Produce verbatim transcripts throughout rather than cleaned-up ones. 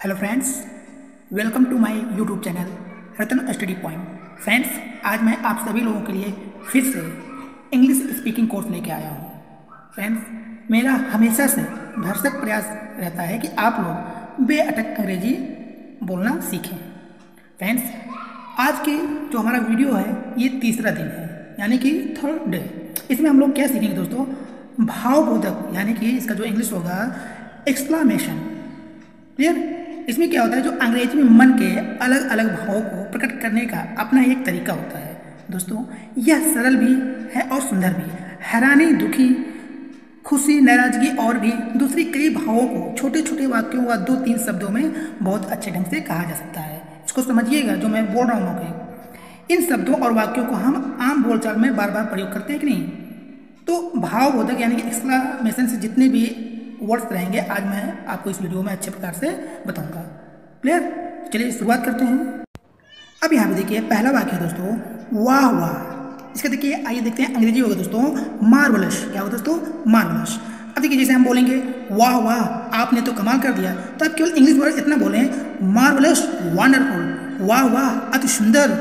Hello friends, welcome to my YouTube channel Ratan study point. Friends, आज मैं आप सभी लोगों के लिए फिर से इंग्लिश स्पीकिंग कोर्स लेके आया हूँ। फ्रेंड्स, मेरा हमेशा से भरसक प्रयास रहता है कि आप लोग बेअटक अंग्रेजी बोलना सीखें। फ्रेंड्स, आज की जो हमारा वीडियो है ये तीसरा दिन है, यानी कि थर्ड डे। इसमें हम लोग क्या सीखेंगे दोस्तों? भावबोधक, यानी कि इसका जो इंग्लिश होगा एक्सक्लामेशन। क्लियर? इसमें क्या होता है, जो अंग्रेजी में मन के अलग अलग भावों को प्रकट करने का अपना एक तरीका होता है। दोस्तों, यह सरल भी है और सुंदर भी। हैरानी, दुखी, खुशी, नाराजगी और भी दूसरी कई भावों को छोटे छोटे वाक्यों व दो तीन शब्दों में बहुत अच्छे ढंग से कहा जा सकता है। इसको समझिएगा जो मैं बोल रहा हूँ। इन शब्दों और वाक्यों को हम आम बोलचाल में बार बार प्रयोग करते हैं कि नहीं? तो भावबोधक यानी कि एक्सक्लामेशन से जितने भी वर्ड्स रहेंगे आज मैं आपको इस वीडियो में अच्छे प्रकार से बताऊंगा। क्लियर? चलिए शुरुआत करते हैं। अब यहाँ पे देखिए पहला वाक्य है दोस्तों, वाह वाह। इसका देखिए, आइए देखते हैं अंग्रेजी होगा दोस्तों मार्वलस। क्या होगा दोस्तों? मार्वलस। अब देखिए जैसे हम बोलेंगे वाह वाह, आपने तो कमाल कर दिया, तो आप केवल इंग्लिश वर्ड इतना बोलें, मार्वलस, वंडरफुल, वाह वाह, अति सुंदर,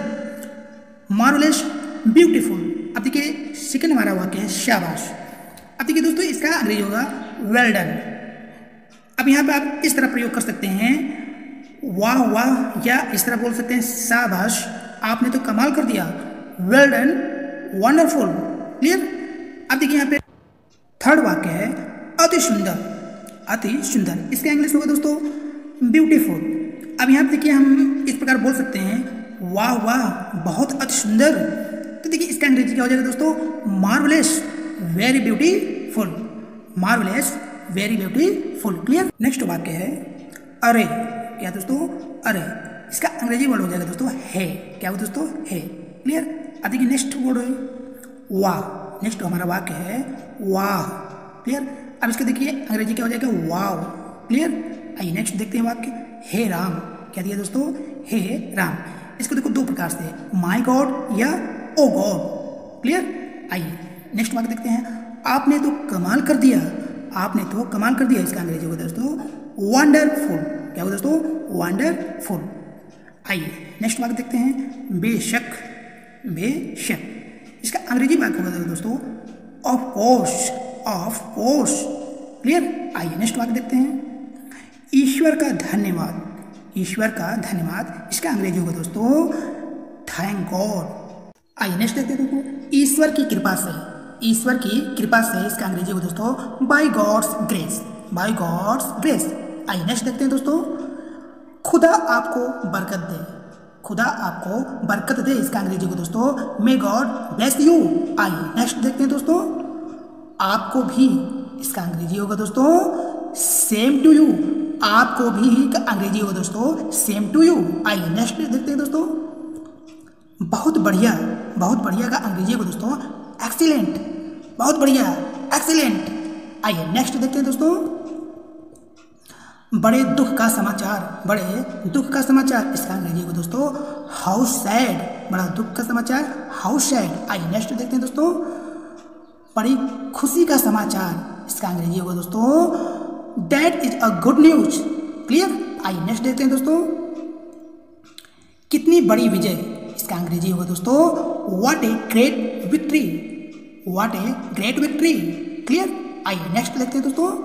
मार्वलस, ब्यूटीफुल। अब देखिए सेकंड हमारा वाक्य है शाबाश। अब देखिए दोस्तों इसका अंग्रेजी होगा वेल डन। अब यहाँ पे आप इस तरह प्रयोग कर सकते हैं, वाह वाह, या इस तरह बोल सकते हैं शाबाश, आपने तो कमाल कर दिया, वेल डन, वंडरफुल। क्लियर? अब देखिए यहाँ पे थर्ड वाक्य है अति सुंदर, अति सुंदर। इसका इंग्लिश होगा दोस्तों ब्यूटीफुल। अब यहाँ पे देखिए हम इस प्रकार बोल सकते हैं, वाह वाह, बहुत अति सुंदर। तो देखिए इसका अंग्रेजी क्या हो जाएगा दोस्तों? Marvellous, very beautiful, marvellous, very beautiful. Clear? Next वाक्य है अरे। क्या दोस्तों? अरे। इसका अंग्रेजी वर्ड हो जाएगा दोस्तों है। क्या हो दोस्तों? है। क्लियर? अब देखिए नेक्स्ट वर्ड है वाह। नेक्स्ट हमारा वाक्य है वाह। क्लियर? अब इसका देखिए अंग्रेजी क्या हो जाएगा? वाव। क्लियर? आइए नेक्स्ट देखते हैं वाक्य, हे राम। क्या दिया दोस्तों? हे राम। इसको देखो दो प्रकार से, माई गॉड या ओ गॉड। क्लियर? आइए नेक्स्ट वाक्य देखते हैं, आपने तो कमाल कर दिया, आपने तो कमाल कर दिया। इसका अंग्रेजी होगा दोस्तों वंडरफुल। क्या होगा दोस्तों? वंडरफुल। आइए नेक्स्ट वाक्य देखते हैं, बेशक, बेशक। इसका अंग्रेजी वाक्य होगा दोस्तों of course, of course. Clear? आइए नेक्स्ट वाक्य देखते हैं, ईश्वर का धन्यवाद, ईश्वर का धन्यवाद। इसका अंग्रेजी होगा दोस्तों थैंक गॉड। आइए नेक्स्ट देखते हैं दोस्तों, ईश्वर की कृपा से, ईश्वर की कृपा से। इसका अंग्रेजी होगा दोस्तों by God's grace, by God's grace. आइए नेक्स्ट देखते हैं दोस्तों, खुदा आपको बरकत दे, खुदा आपको बरकत दे। इसका अंग्रेजी होगा दोस्तों मे गॉड ब्लेस यू। आइए नेक्स्ट देखते हैं दोस्तों, आपको भी। इसका अंग्रेजी होगा दोस्तों सेम टू यू, आपको भी का अंग्रेजी होगा दोस्तों सेम टू यू। आइए नेक्स्ट देखते हैं दोस्तों, बहुत बढ़िया, बहुत बढ़िया का अंग्रेजी होगा दोस्तों एक्सीलेंट, बहुत बढ़िया, एक्सीलेंट। आइए नेक्स्ट देखते हैं दोस्तों, बड़े दुख का समाचार, बड़े दुख का समाचार। इसका अंग्रेजी होगा दोस्तों हाउ सैड, बड़ा दुख का समाचार, हाउ सैड। आइए नेक्स्ट देखते हैं दोस्तों, बड़ी खुशी का समाचार। इसका अंग्रेजी होगा दोस्तों that is a good news. Clear? आइए नेक्स्ट देखते हैं दोस्तों, कितनी बड़ी विजय। इसका अंग्रेजी होगा दोस्तों what a great victory, what a great victory. Clear? आइए नेक्स्ट देखते हैं दोस्तों,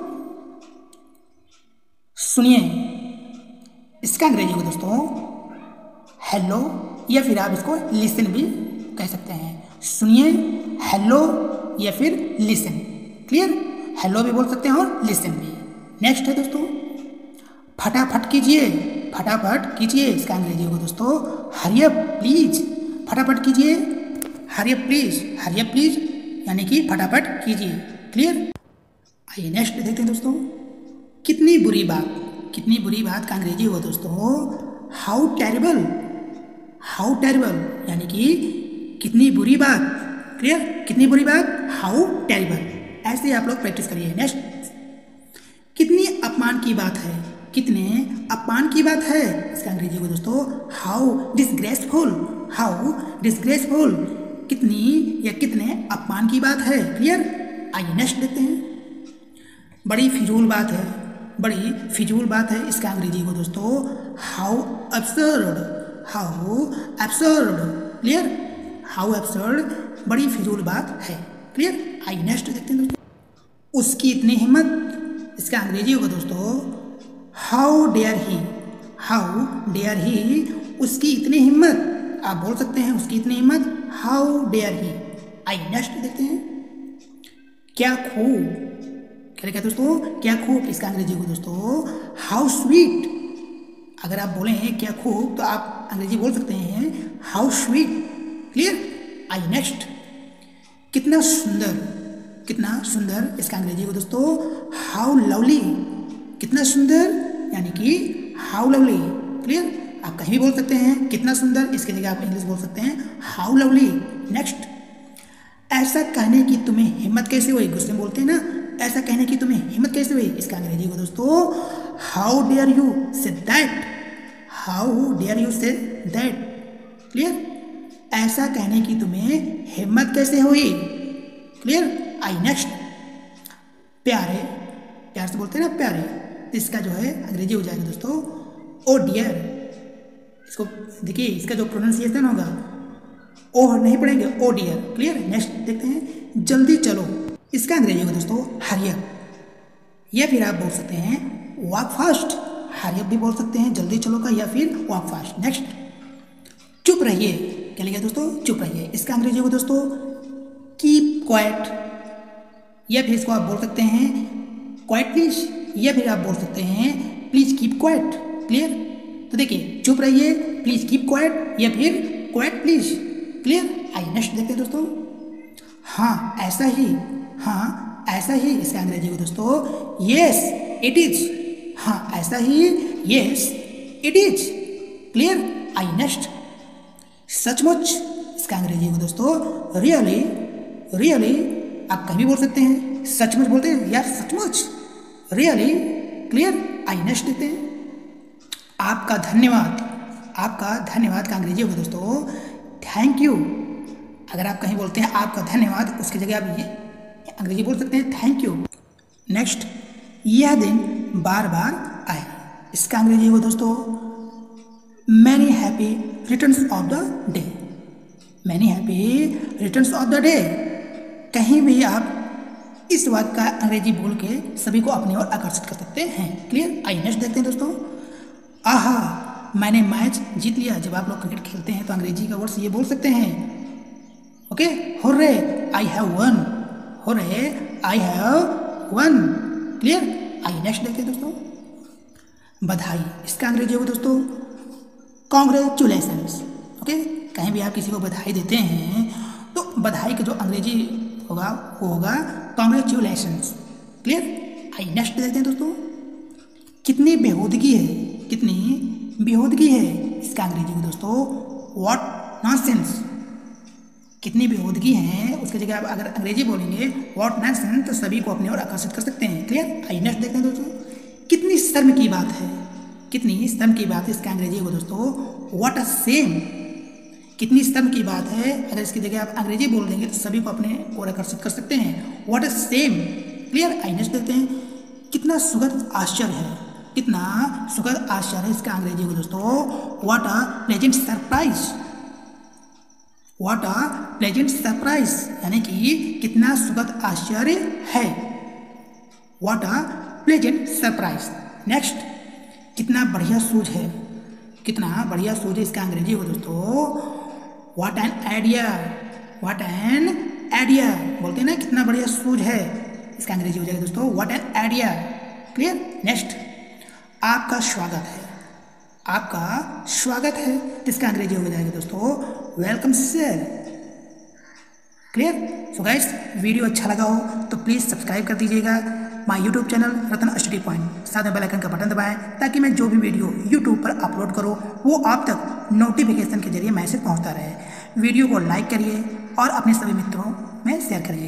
सुनिए। इसका अंग्रेजी होगा दोस्तों हेलो, या फिर आप इसको लिसन भी कह सकते हैं। सुनिए, हेलो या फिर लिसन। क्लियर? हेलो भी बोल सकते हैं और लिसन भी। नेक्स्ट है दोस्तों, फटाफट कीजिए, फटाफट कीजिए। इसका अंग्रेजी होगा दोस्तों हरी अप प्लीज, फटाफट कीजिए, hurry up please, hurry up please यानी कि फटाफट कीजिए। क्लियर? आइए नेक्स्ट देखते हैं दोस्तों, कितनी बुरी बात, कितनी बुरी बात का अंग्रेजी होगा दोस्तों हाउ टेरिबल, हाउ टेरिबल यानी कि कितनी बुरी बात। क्लियर? कितनी बुरी बात, हाउ टेरिबल। ऐसे आप लोग प्रैक्टिस करिए। नेक्स्ट, कितनी अपमान की बात है, कितने अपमान की बात है। इसका अंग्रेजी होगा दोस्तों हाउ डिसग्रेसफुल, हाउ डिसग्रेसफुल, कितनी या कितने अपमान की बात है। क्लियर? आइए नेक्स्ट देखते हैं, बड़ी फिजूल बात है, बड़ी फिजूल बात है। इसका अंग्रेजी को दोस्तों how absurd, how absurd, clear, how absurd, बड़ी फिजूल बात है, क्लियर। आई नेक्स्ट देखते हैं दोस्तों, उसकी इतनी हिम्मत, इसका अंग्रेजी होगा दोस्तों how dare he, how dare he, उसकी इतनी हिम्मत, आप बोल सकते हैं उसकी इतनी हिम्मत, हाउ डेयर ही। आई नेक्स्ट देखते हैं, क्या खूब, क्या लिखा दोस्तों, क्या खूब, इसका अंग्रेजी को दोस्तों हाउ स्वीट। अगर आप बोलें क्या खूब तो आप अंग्रेजी बोल सकते हैं हाउ स्वीट, क्लियर। आई नेक्स्ट, कितना सुंदर, कितना सुंदर, इसका अंग्रेजी को दोस्तों हाउ लवली, कितना सुंदर यानी कि हाउ लवली, क्लियर। आप कहीं भी बोल सकते हैं कितना सुंदर, इसके जगह आप इंग्लिश बोल सकते हैं हाउ लवली। नेक्स्ट, ऐसा कहने की तुम्हें हिम्मत कैसे हुई, गुस्से में बोलते हैं ना, ऐसा कहने की तुम्हें हिम्मत कैसे हुई, इसका अंग्रेजी को दोस्तों how dare you say that, how dare you say that, clear. ऐसा कहने की तुम्हें हिम्मत कैसे हुई, क्लियर। आई नेक्स्ट, प्यारे, प्यार से बोलते हैं ना प्यारे, इसका जो है अंग्रेजी हो जाएगा दोस्तों ओ डियर। इसको देखिए, इसका जो प्रोनाउंसिएशन होगा ओ नहीं पढ़ेंगे, ओ डियर, क्लियर। नेक्स्ट देखते हैं, जल्दी चलो, इसका अंग्रेजी होगा दोस्तों हरी अप, या फिर आप बोल सकते हैं वॉक फास्ट, हरी अप भी बोल सकते हैं जल्दी चलो का, या फिर वॉक फास्ट। नेक्स्ट, चुप रहिए, क्या लिखा दोस्तों चुप रहिए, इसका अंग्रेजी होगा दोस्तों कीप क्वाइट, या फिर इसको आप बोल सकते हैं क्वाइट प्लीज, या फिर आप बोल सकते हैं प्लीज कीप क्वाइट, क्लियर। तो देखिए, चुप रहिए, प्लीज कीप क्वाइट, या फिर क्वाइट प्लीज, क्लियर। आई नेक्स्ट देखते हैं दोस्तों, हाँ ऐसा ही, हाँ ऐसा ही, इसका अंग्रेजी को दोस्तों यस इट इज, हाँ ऐसा ही, यस इट इज, क्लियर। आई नेक्स्ट, सचमुच, इसका अंग्रेजी को दोस्तों रियली, रियली, आप कभी बोल सकते हैं सचमुच बोलते हैं यार सचमुच, रियली, क्लियर। आई नेक्स्ट देखते हैं, आपका धन्यवाद, आपका धन्यवाद का अंग्रेजी होगा दोस्तों थैंक यू। अगर आप कहीं बोलते हैं आपका धन्यवाद, उसकी जगह आप ये अंग्रेजी बोल सकते हैं थैंक यू। नेक्स्ट, यह दिन बार बार आए, इसका अंग्रेजी होगा दोस्तों many happy returns of the day, many happy returns of the day. कहीं भी आप इस वाक्य का अंग्रेजी बोल के सभी को अपनी ओर आकर्षित कर सकते हैं, क्लियर। आई नेक्स्ट देखते हैं दोस्तों, आहा मैंने मैच जीत लिया, जब आप लोग क्रिकेट खेलते हैं तो अंग्रेजी का वर्ड्स ये बोल सकते हैं, okay, hurray I have won, hurray I have won, clear. आई नेक्स्ट देखते हैं दोस्तों, बधाई, इसका अंग्रेजी होगा दोस्तों कॉन्ग्रेचुलेशंस, ओके। कहीं भी आप किसी को बधाई देते हैं तो बधाई का जो अंग्रेजी होगा वो होगा कॉन्ग्रेचुलेशंस, क्लियर। आई नेक्स्ट देखते हैं दोस्तों, कितनी बेहूदगी है, कितनी बेहूदगी है, इसका अंग्रेजी को दोस्तों व्हाट नॉनसेंस, कितनी बेहूदगी है, उसकी जगह आप अगर अंग्रेजी बोलेंगे व्हाट नॉनसेंस तो सभी को अपनी ओर आकर्षित कर सकते हैं, क्लियर। आई नेक्स्ट देखते हैं दोस्तों, कितनी शर्म की बात है, कितनी शर्म की बात है, इसका अंग्रेजी को दोस्तों व्हाट अ शेम, कितनी शर्म की बात है, अगर इसकी जगह आप अंग्रेजी बोल देंगे तो सभी को अपने ओर आकर्षित कर सकते हैं, व्हाट अ शेम, क्लियर। आई नेक्स्ट देखते हैं, कितना सुखद आश्चर्य है, कितना सुखद आश्चर्य है, इसका अंग्रेजी को दोस्तों what a pleasant surprise, what a pleasant surprise, यानी कि कितना सुखद आश्चर्य है, what a pleasant surprise. Next, कितना बढ़िया सूझ है, कितना बढ़िया सूझ है, इसका अंग्रेजी को दोस्तों what an idea, what an idea, बोलते हैं ना कितना बढ़िया सूझ है, इसका अंग्रेजी हो जाएगा दोस्तों what an idea, clear. Next, आपका स्वागत है, आपका स्वागत है, इसका अंग्रेजी हो जाएगा दोस्तों welcome sir, clear. So guys, video अच्छा लगा हो तो प्लीज़ सब्सक्राइब कर दीजिएगा my YouTube channel Ratan study point, साथ में बेल आइकन का बटन दबाएं ताकि मैं जो भी वीडियो यूट्यूब पर अपलोड करूं वो आप तक नोटिफिकेशन के जरिए मैसेज पहुंचता रहे। वीडियो को लाइक करिए और अपने सभी मित्रों में शेयर करिए।